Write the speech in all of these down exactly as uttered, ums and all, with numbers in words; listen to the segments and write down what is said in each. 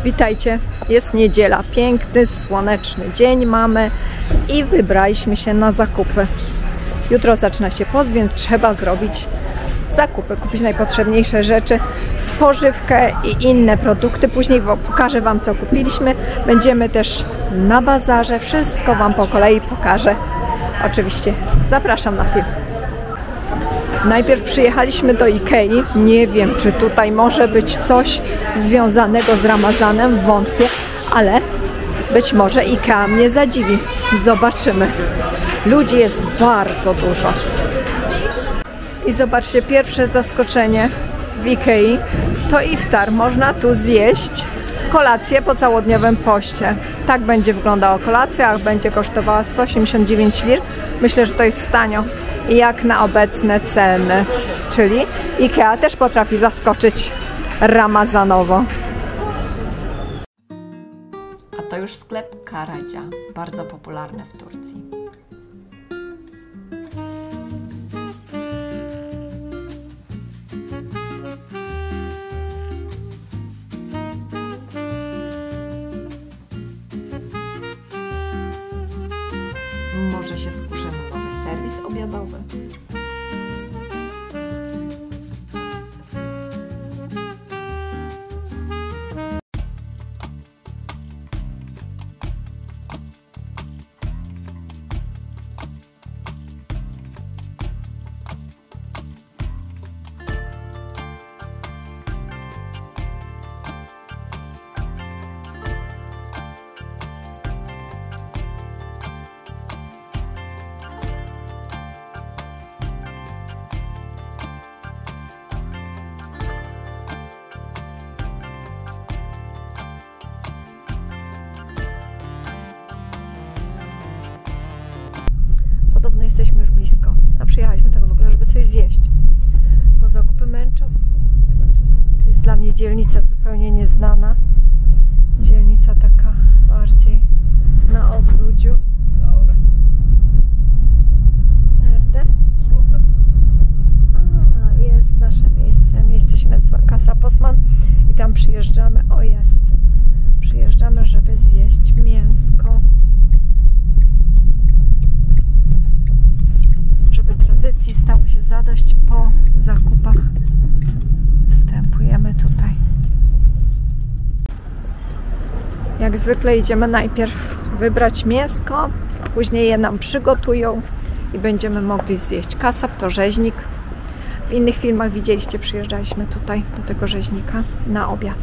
Witajcie, jest niedziela, piękny, słoneczny dzień mamy i wybraliśmy się na zakupy. Jutro zaczyna się post, więc trzeba zrobić zakupy, kupić najpotrzebniejsze rzeczy, spożywkę i inne produkty. Później pokażę Wam, co kupiliśmy. Będziemy też na bazarze, wszystko Wam po kolei pokażę. Oczywiście zapraszam na film. Najpierw przyjechaliśmy do Ikei. Nie wiem, czy tutaj może być coś związanego z Ramazanem, wątpię, ale być może Ikea mnie zadziwi. Zobaczymy. Ludzi jest bardzo dużo. I zobaczcie, pierwsze zaskoczenie w Ikei to iftar. Można tu zjeść kolację po całodniowym poście. Tak będzie wyglądała kolacja, a będzie kosztowała sto osiemdziesiąt dziewięć lir. Myślę, że to jest tanio, jak na obecne ceny. Czyli Ikea też potrafi zaskoczyć ramazanowo. A to już sklep Karaca, bardzo popularny w Turcji. Może się skuszę na nowy serwis obiadowy. Podobno jesteśmy już blisko. A przyjechaliśmy tak w ogóle, żeby coś zjeść. Bo zakupy męczą. To jest dla mnie dzielnica zupełnie nieznana. Dzielnica taka bardziej na odludziu. Dobra. Erde? A, jest nasze miejsce. Miejsce się nazywa Casa Postman. I tam przyjeżdżamy. O, jest. Przyjeżdżamy, żeby zjeść mięsko. Żeby tradycji stało się zadość, po zakupach wstępujemy tutaj. Jak zwykle idziemy najpierw wybrać mięsko, później je nam przygotują i będziemy mogli zjeść. Kasab to rzeźnik. W innych filmach widzieliście, przyjeżdżaliśmy tutaj do tego rzeźnika na obiad.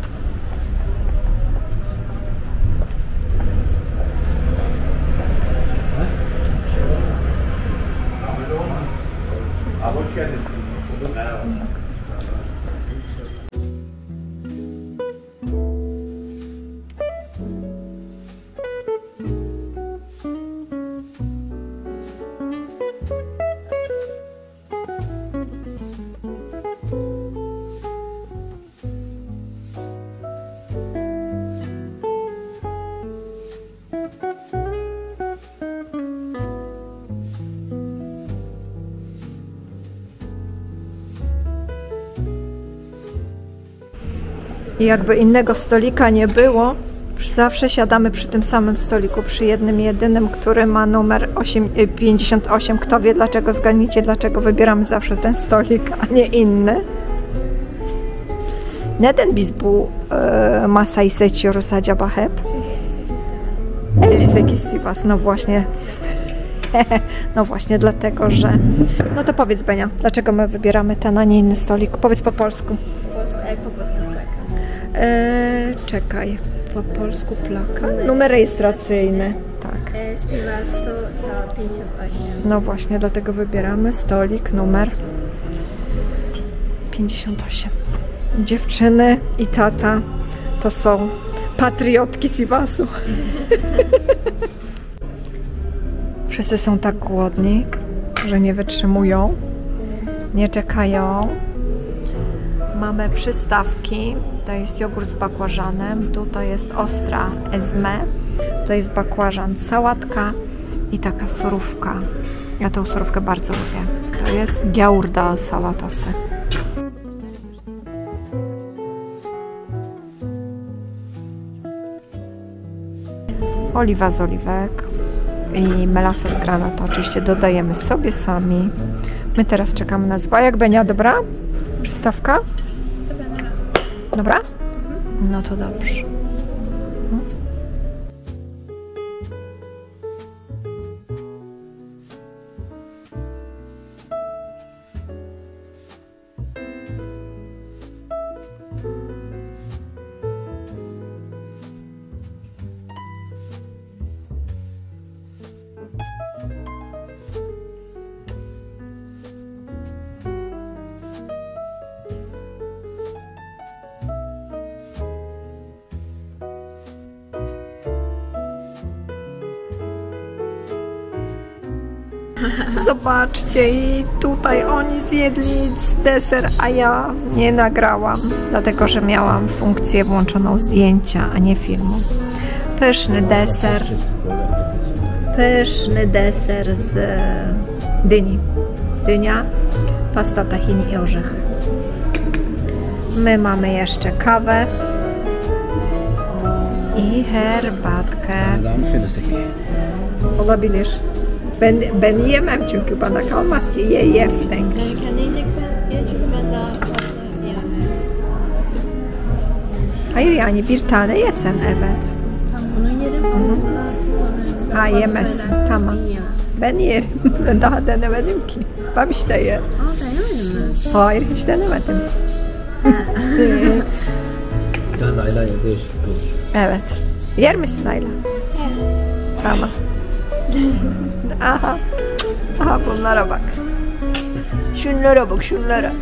I jakby innego stolika nie było, zawsze siadamy przy tym samym stoliku, przy jednym jedynym, który ma numer pięćdziesiąt osiem. Kto wie dlaczego, zgadnijcie dlaczego wybieramy zawsze ten stolik, a nie inny. Neden biz bu e, masayı seçiyoruz acaba hep? elli sekiz Sivas, no właśnie. No właśnie dlatego, że... No to powiedz, Benia, dlaczego my wybieramy ten, a nie inny stolik? Powiedz po polsku. Po polsku plaka. Eee, czekaj, po polsku plaka. Numer rejestracyjny, tak. Sivas to pięćdziesiąt osiem. No właśnie, dlatego wybieramy stolik numer pięćdziesiąt osiem. Dziewczyny i tata to są patriotki Sivasu. Wszyscy są tak głodni, że nie wytrzymują, nie czekają. Mamy przystawki. To jest jogurt z bakłażanem, tu to jest ostra ezme, to jest bakłażan, sałatka i taka surówka. Ja tą surówkę bardzo lubię. To jest gyaurda salatası. oliwa z oliwek i melasa z granatu. Oczywiście dodajemy sobie sami. My teraz czekamy na zupę. A jak Benia, dobra? Przystawka? Dobra? No to dobrze. Zobaczcie, i tutaj oni zjedli deser, a ja nie nagrałam, dlatego że miałam funkcję włączoną zdjęcia, a nie filmu. Pyszny deser. Pyszny deser z dyni. Dynia, pasta tahini i orzechy. My mamy jeszcze kawę i herbatkę. Olabilir. Ben, ben yiyemem çünkü bana kalmaz ki. Ye ye. Ben kendi yiyeceksen ye çünkü ben daha fazla yiyemem. Hayır, yani bir tane yesen, evet. Tamam, bunu yerim. Bunlar sonra... Ha, yemezsin. Tamam. Ben yerim. Ben daha denemedim ki. Babiş de ye. Aa, sen yemedin mi? Hayır, hiç denemedim. Bir tane Ayla ya değişiklik olur. Evet. Yer misin Ayla? Tamam. Aha. Aha, bunlara bak. Şunlara bak, szunlara.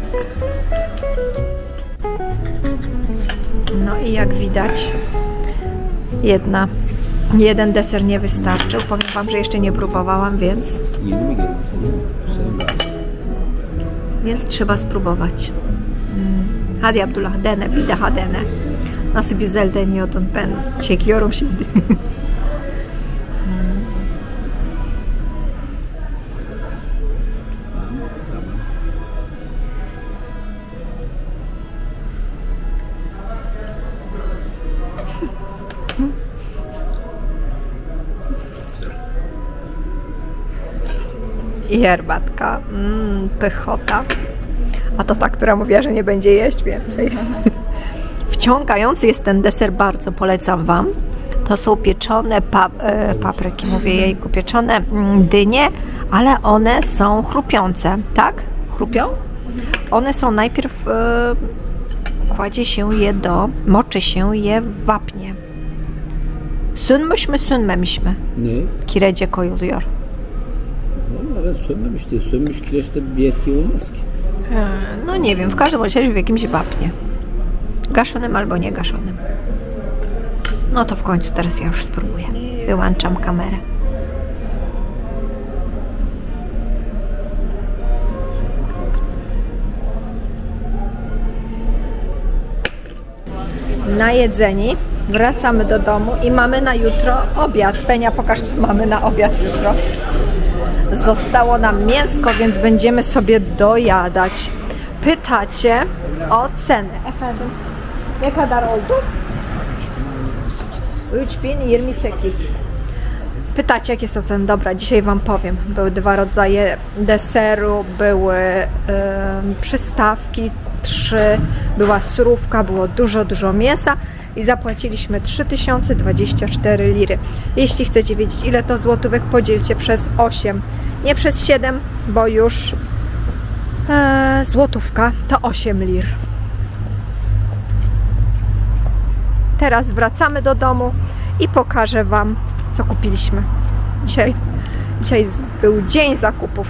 No i jak widać, jedna, jeden deser nie wystarczył. Powiem wam, że jeszcze nie próbowałam, więc... Yeni mi geldi senin? Senin mi? Więc trzeba spróbować. Hmm. Hadi Abdullah, dene, bir daha dene. Nasıl güzel deniyordun, ben çekiyorum şimdi. I herbatka, mm, pychota. A to ta, która mówiła, że nie będzie jeść więcej. Wciągający jest ten deser, bardzo polecam wam. To są pieczone pa e, papryki, mówię jejku, pieczone mm, dynie, ale one są chrupiące, tak? Chrupią? One są najpierw, e, kładzie się je do, moczy się je w wapnie. Sönmüş mü sönmemiş mi? Ne? Kirece koyuluyor. Vallahi ben sönmemiş diye. Sönmüş kireçte bir etki olmaz ki. No nie wiem, w każdym razie w jakimś wapnie. Gaszonym albo nie gaszonym. No to w końcu teraz ja już spróbuję. Wyłączam kamerę. Najedzeni, wracamy do domu i mamy na jutro obiad. Benia, pokaż, co mamy na obiad jutro. Zostało nam mięsko, więc będziemy sobie dojadać. Pytacie o ceny. Efendim, ne kadar oldu? üç bin yirmi sekiz. Pytacie, jakie są ceny? Dobra, dzisiaj wam powiem. Były dwa rodzaje deseru, były y, przystawki, trzy, była surówka, było dużo, dużo mięsa i zapłaciliśmy trzy tysiące dwadzieścia cztery liry. Jeśli chcecie wiedzieć, ile to złotówek, podzielcie przez osiem. Nie przez siedem, bo już e, złotówka to osiem lir. Teraz wracamy do domu i pokażę wam, co kupiliśmy. Dzisiaj, dzisiaj był dzień zakupów.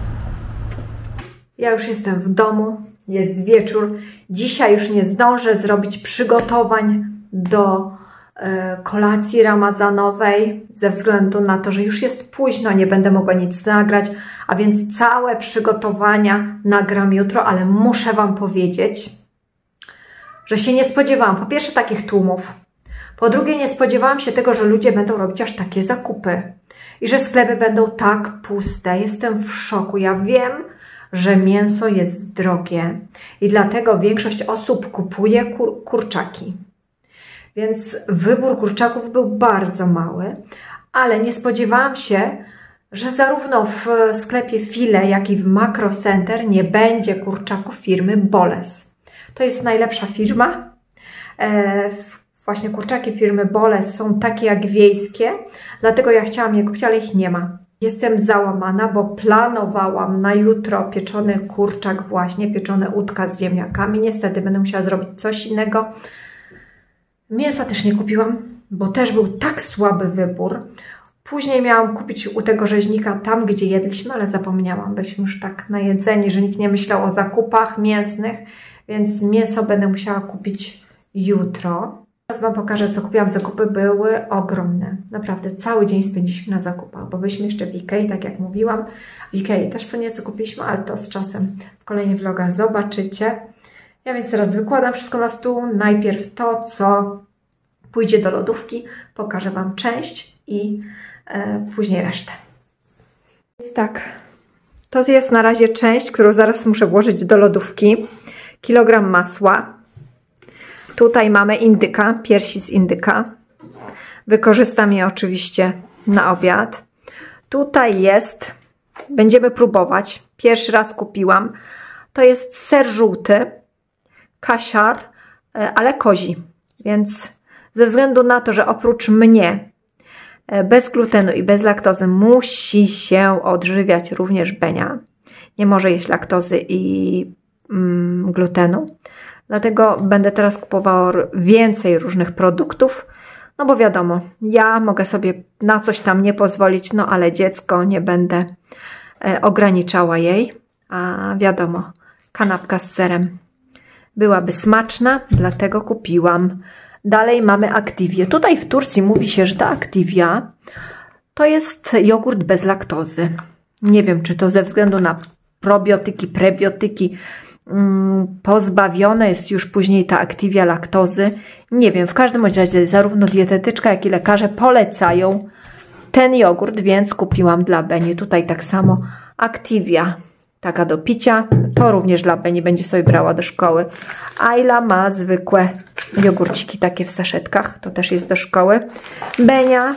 Ja już jestem w domu, jest wieczór. Dzisiaj już nie zdążę zrobić przygotowań do e, kolacji ramazanowej, ze względu na to, że już jest późno, nie będę mogła nic nagrać, a więc całe przygotowania nagram jutro, ale muszę wam powiedzieć, że się nie spodziewałam, po pierwsze, takich tłumów, po drugie, nie spodziewałam się tego, że ludzie będą robić aż takie zakupy i że sklepy będą tak puste. Jestem w szoku. Ja wiem, że mięso jest drogie i dlatego większość osób kupuje kur kurczaki. więc wybór kurczaków był bardzo mały, ale nie spodziewałam się, że zarówno w sklepie File, jak i w Makro Center nie będzie kurczaków firmy Boles. To jest najlepsza firma. E, właśnie kurczaki firmy Boles są takie jak wiejskie, dlatego ja chciałam je kupić, ale ich nie ma. Jestem załamana, bo planowałam na jutro pieczony kurczak, właśnie pieczone udka z ziemniakami. Niestety będę musiała zrobić coś innego. Mięsa też nie kupiłam, bo też był tak słaby wybór. Później miałam kupić u tego rzeźnika tam, gdzie jedliśmy, ale zapomniałam. Byliśmy już tak najedzeni, że nikt nie myślał o zakupach mięsnych, więc mięso będę musiała kupić jutro. Teraz Wam pokażę, co kupiłam. Zakupy były ogromne. Naprawdę cały dzień spędziliśmy na zakupach, bo byliśmy jeszcze w Ikei, tak jak mówiłam. W Ikei też co nieco kupiliśmy, ale to z czasem w kolejnych vlogach zobaczycie. Ja więc teraz wykładam wszystko na stół. Najpierw to, co pójdzie do lodówki. Pokażę Wam część i e, później resztę. Więc tak, to jest na razie część, którą zaraz muszę włożyć do lodówki. Kilogram masła. Tutaj mamy indyka, piersi z indyka. Wykorzystam je oczywiście na obiad. Tutaj jest, będziemy próbować, pierwszy raz kupiłam. To jest ser żółty, kasiar, ale kozi. Więc ze względu na to, że oprócz mnie bez glutenu i bez laktozy musi się odżywiać również Benia. Nie może jeść laktozy i mm, glutenu. Dlatego będę teraz kupowała więcej różnych produktów, no bo wiadomo, ja mogę sobie na coś tam nie pozwolić, no ale dziecko nie będę e, ograniczała jej, a wiadomo, kanapka z serem byłaby smaczna, dlatego kupiłam. Dalej mamy Activię. Tutaj w Turcji mówi się, że ta Activia to jest jogurt bez laktozy. Nie wiem, czy to ze względu na probiotyki, prebiotyki, pozbawione jest już później ta Activia laktozy. Nie wiem, w każdym razie zarówno dietetyczka, jak i lekarze polecają ten jogurt, więc kupiłam dla Beni. Tutaj tak samo Activia, taka do picia, to również dla Beni, będzie sobie brała do szkoły. Ayla ma zwykłe jogurciki takie w saszetkach, to też jest do szkoły. Benia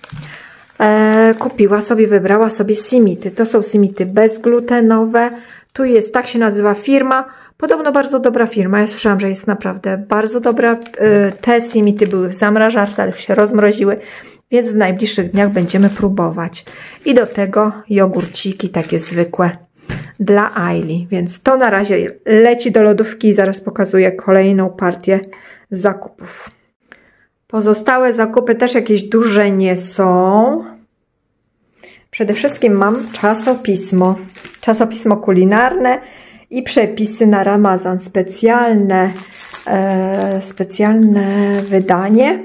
e, kupiła sobie, wybrała sobie simity. To są simity bezglutenowe. Tu jest, tak się nazywa firma, podobno bardzo dobra firma, ja słyszałam, że jest naprawdę bardzo dobra. Te simity były w zamrażarce, ale już się rozmroziły, więc w najbliższych dniach będziemy próbować. I do tego jogurciki takie zwykłe dla Ayli, więc to na razie leci do lodówki i zaraz pokazuję kolejną partię zakupów. Pozostałe zakupy też jakieś duże nie są. Przede wszystkim mam czasopismo. Czasopismo kulinarne i przepisy na Ramazan. Specjalne, e, specjalne wydanie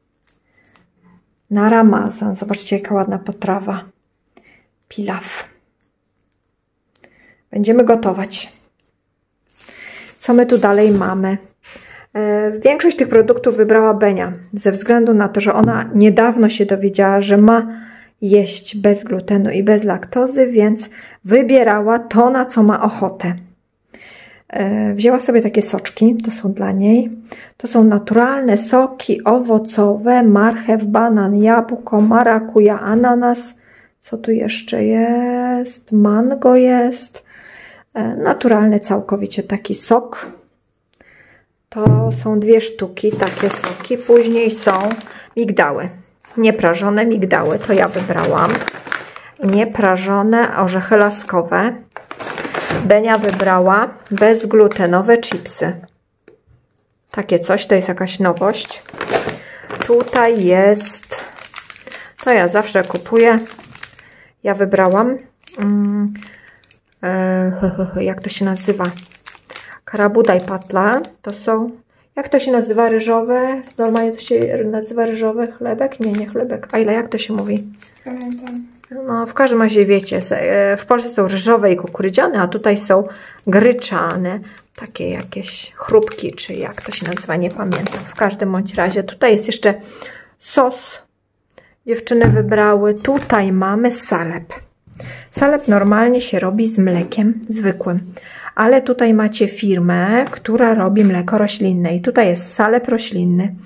na Ramazan. Zobaczcie, jaka ładna potrawa. Pilaw. Będziemy gotować. Co my tu dalej mamy? E, większość tych produktów wybrała Benia, ze względu na to, że ona niedawno się dowiedziała, że ma jeść bez glutenu i bez laktozy, więc wybierała to, na co ma ochotę. E, wzięła sobie takie soczki, to są dla niej. To są naturalne soki owocowe, marchew, banan, jabłko, marakuja, ananas. Co tu jeszcze jest? Mango jest. E, naturalny całkowicie taki sok. To są dwie sztuki, takie soki. Później są migdały. Nieprażone migdały, to ja wybrałam. Nieprażone orzechy laskowe. Benia wybrała bezglutenowe chipsy. Takie coś, to jest jakaś nowość. Tutaj jest, to ja zawsze kupuję. Ja wybrałam, um, e, jak to się nazywa? Karabudaj patla. To są, jak to się nazywa, ryżowe? Normalnie to się nazywa ryżowy chlebek? Nie, nie chlebek. A ile, jak to się mówi? Pamiętam. No, w każdym razie wiecie, w Polsce są ryżowe i kukurydziane, a tutaj są gryczane. Takie jakieś chrupki, czy jak to się nazywa, nie pamiętam. W każdym bądź razie tutaj jest jeszcze sos. Dziewczyny wybrały. Tutaj mamy salep. Salep normalnie się robi z mlekiem zwykłym. Ale tutaj macie firmę, która robi mleko roślinne. I tutaj jest salep roślinny.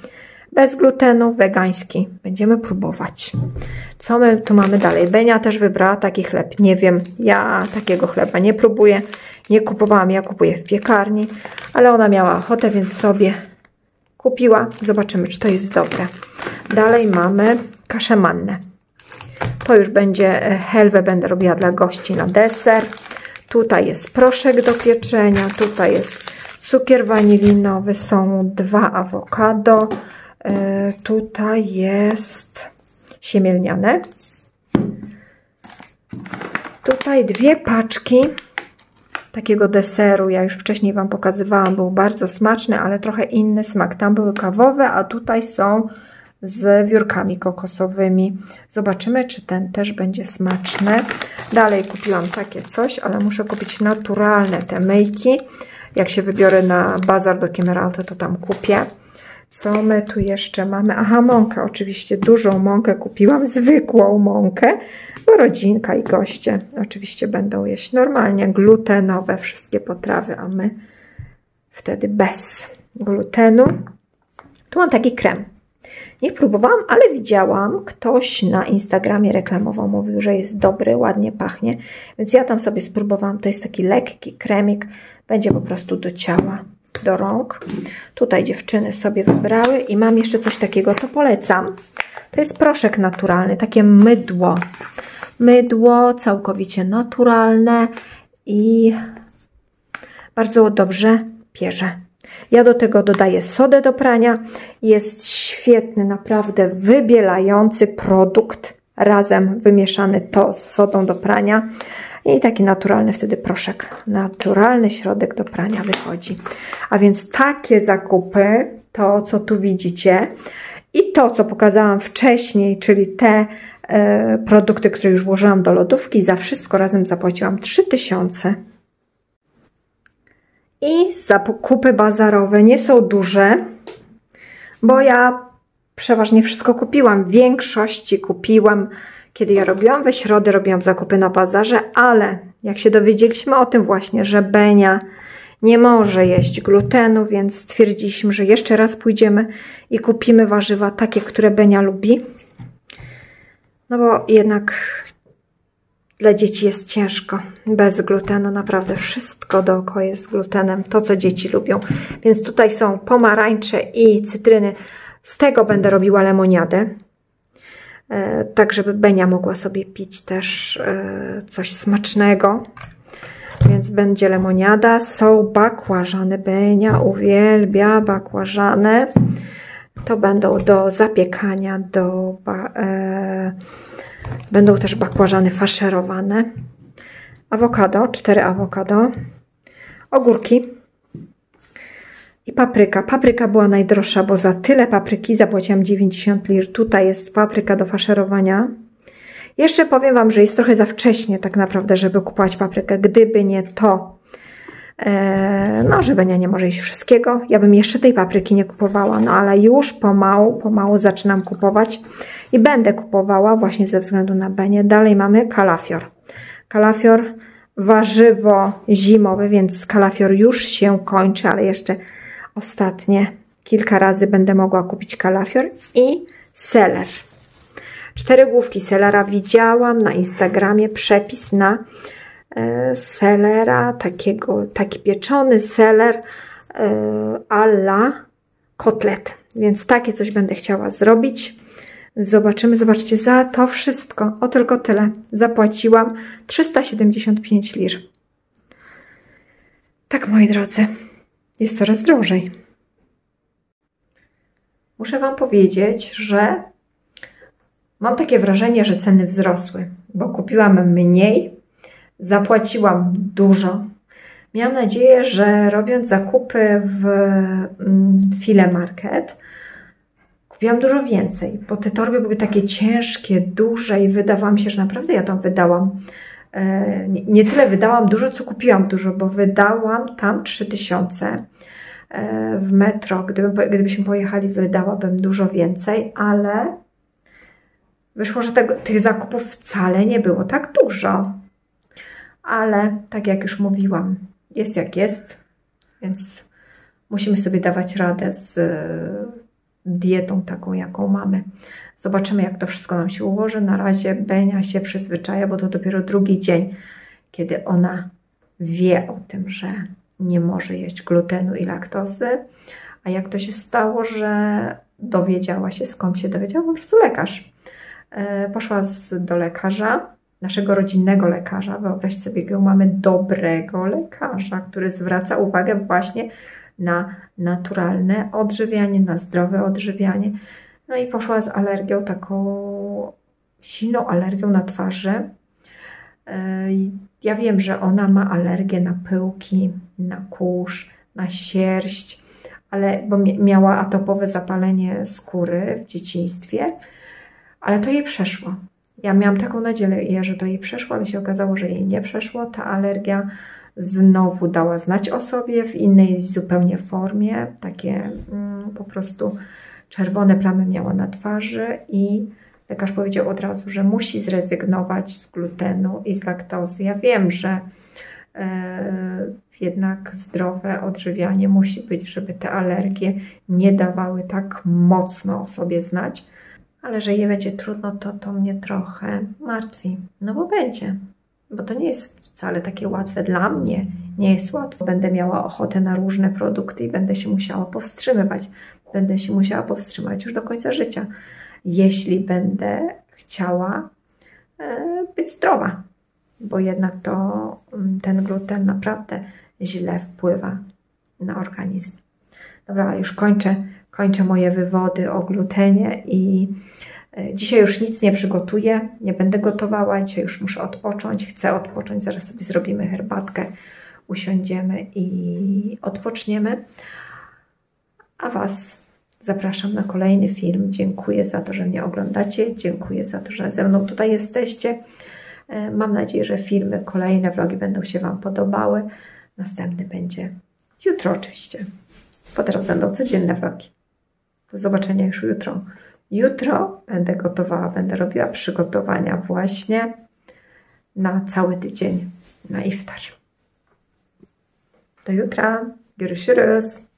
bez glutenu, wegański. Będziemy próbować. Co my tu mamy dalej? Benia też wybrała taki chleb. Nie wiem, ja takiego chleba nie próbuję. Nie kupowałam, ja kupuję w piekarni, ale ona miała ochotę, więc sobie kupiła. Zobaczymy, czy to jest dobre. Dalej mamy kaszę mannę. To już będzie helwę, będę robiła dla gości na deser. Tutaj jest proszek do pieczenia, tutaj jest cukier wanilinowy, są dwa awokado, yy, tutaj jest siemielniane. Tutaj dwie paczki takiego deseru, ja już wcześniej Wam pokazywałam, był bardzo smaczny, ale trochę inny smak. Tam były kawowe, a tutaj są z wiórkami kokosowymi. Zobaczymy, czy ten też będzie smaczny. Dalej kupiłam takie coś, ale muszę kupić naturalne te myjki. Jak się wybiorę na bazar do Kemeralty, to tam kupię. Co my tu jeszcze mamy? Aha, mąkę. Oczywiście dużą mąkę kupiłam, zwykłą mąkę, bo rodzinka i goście oczywiście będą jeść normalnie glutenowe wszystkie potrawy, a my wtedy bez glutenu. Tu mam taki krem. Nie próbowałam, ale widziałam, ktoś na Instagramie reklamował, mówił, że jest dobry, ładnie pachnie, więc ja tam sobie spróbowałam. To jest taki lekki kremik, będzie po prostu do ciała, do rąk. Tutaj dziewczyny sobie wybrały i mam jeszcze coś takiego, to polecam. To jest proszek naturalny, takie mydło. Mydło całkowicie naturalne i bardzo dobrze pierze. Ja do tego dodaję sodę do prania. Jest świetny, naprawdę wybielający produkt. Razem wymieszany to z sodą do prania. I taki naturalny wtedy proszek. Naturalny środek do prania wychodzi. A więc takie zakupy, to co tu widzicie i to co pokazałam wcześniej, czyli te e, produkty, które już włożyłam do lodówki, za wszystko razem zapłaciłam trzy tysiące. I zakupy bazarowe nie są duże, bo ja przeważnie wszystko kupiłam. W większości kupiłam, kiedy ja robiłam we środę, robiłam zakupy na bazarze, ale jak się dowiedzieliśmy o tym właśnie, że Benia nie może jeść glutenu, więc stwierdziliśmy, że jeszcze raz pójdziemy i kupimy warzywa takie, które Benia lubi. No bo jednak dla dzieci jest ciężko. Bez glutenu naprawdę wszystko dookoła jest z glutenem. To, co dzieci lubią. Więc tutaj są pomarańcze i cytryny. Z tego będę robiła lemoniadę. E, tak, żeby Benia mogła sobie pić też e, coś smacznego. Więc będzie lemoniada. Są bakłażany. Benia uwielbia bakłażane. To będą do zapiekania, do... E, Będą też bakłażany faszerowane. Awokado, cztery awokado. Ogórki. I papryka. Papryka była najdroższa, bo za tyle papryki zapłaciłam dziewięćdziesiąt lir. Tutaj jest papryka do faszerowania. Jeszcze powiem Wam, że jest trochę za wcześnie tak naprawdę, żeby kupować paprykę. Gdyby nie to, e, no, że Benia nie może jeść wszystkiego, ja bym jeszcze tej papryki nie kupowała. No ale już pomału, pomału zaczynam kupować. I będę kupowała właśnie ze względu na Benię. Dalej mamy kalafior. Kalafior, warzywo zimowe, więc kalafior już się kończy, ale jeszcze ostatnie kilka razy będę mogła kupić kalafior. I seler. Cztery główki selera. Widziałam na Instagramie przepis na e, selera, takiego, taki pieczony seler e, a la kotlet. Więc takie coś będę chciała zrobić. Zobaczymy, zobaczcie, za to wszystko, o tylko tyle, zapłaciłam trzysta siedemdziesiąt pięć lir. Tak, moi drodzy, jest coraz drożej. Muszę Wam powiedzieć, że mam takie wrażenie, że ceny wzrosły, bo kupiłam mniej, zapłaciłam dużo. Miałam nadzieję, że robiąc zakupy w File Market, kupiłam dużo więcej, bo te torby były takie ciężkie, duże i wydawało mi się, że naprawdę ja tam wydałam. E, nie, nie tyle wydałam dużo, co kupiłam dużo, bo wydałam tam trzy tysiące. E, w metro, gdyby, gdybyśmy pojechali, wydałabym dużo więcej, ale wyszło, że tego, tych zakupów wcale nie było tak dużo. Ale tak jak już mówiłam, jest jak jest, więc musimy sobie dawać radę z dietą taką, jaką mamy. Zobaczymy, jak to wszystko nam się ułoży. Na razie Benia się przyzwyczaja, bo to dopiero drugi dzień, kiedy ona wie o tym, że nie może jeść glutenu i laktozy. A jak to się stało, że dowiedziała się, skąd się dowiedziała? Po prostu lekarz. Poszła z, do lekarza, naszego rodzinnego lekarza. Wyobraźcie sobie, mamy dobrego lekarza, który zwraca uwagę właśnie na naturalne odżywianie, na zdrowe odżywianie. No i poszła z alergią, taką silną alergią na twarzy. Ja wiem, że ona ma alergię na pyłki, na kurz, na sierść, ale bo miała atopowe zapalenie skóry w dzieciństwie, ale to jej przeszło. Ja miałam taką nadzieję, że to jej przeszło, ale się okazało, że jej nie przeszło. Ta alergia znowu dała znać o sobie w innej zupełnie formie. Takie mm, po prostu czerwone plamy miała na twarzy i lekarz powiedział od razu, że musi zrezygnować z glutenu i z laktozy. Ja wiem, że e, jednak zdrowe odżywianie musi być, żeby te alergie nie dawały tak mocno o sobie znać. Ale że jej będzie trudno, to, to mnie trochę martwi. No bo będzie. Bo to nie jest wcale takie łatwe dla mnie. Nie jest łatwo. Będę miała ochotę na różne produkty i będę się musiała powstrzymywać. Będę się musiała powstrzymać już do końca życia. Jeśli będę chciała e, być zdrowa. Bo jednak to ten gluten naprawdę źle wpływa na organizm. Dobra, już kończę. Kończę moje wywody o glutenie i dzisiaj już nic nie przygotuję, nie będę gotowała, dzisiaj już muszę odpocząć, chcę odpocząć, zaraz sobie zrobimy herbatkę, usiądziemy i odpoczniemy. A Was zapraszam na kolejny film. Dziękuję za to, że mnie oglądacie, dziękuję za to, że ze mną tutaj jesteście. Mam nadzieję, że filmy, kolejne vlogi będą się Wam podobały. Następny będzie jutro oczywiście, bo teraz będą codzienne vlogi. Do zobaczenia już jutro. Jutro będę gotowała, będę robiła przygotowania właśnie na cały tydzień, na iftar. Do jutra. Görüşürüz.